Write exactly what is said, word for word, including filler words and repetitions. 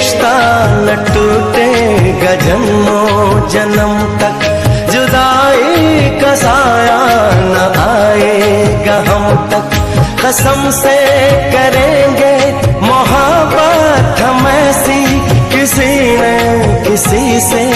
रिश्ता न टूटेगा जन्मों जन्म तक, जुदाई का साया न आएगा हम तक। कसम से करेंगे मोहब्बत हम ऐसी, किसी न किसी से